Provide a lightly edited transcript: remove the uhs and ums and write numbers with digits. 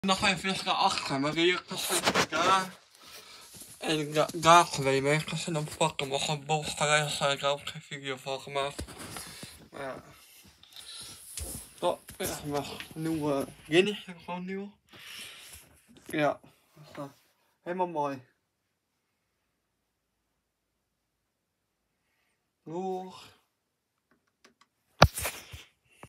nog even naar achter, maar hier zit daar. En daar geweest, ik ze dan pakken, maar gewoon boven geweest zijn, ik heb ook geen video van gemaakt. Maar ja. Dat is maar nieuwe Guinness, gewoon nieuw. Ja, helemaal mooi. Doeg.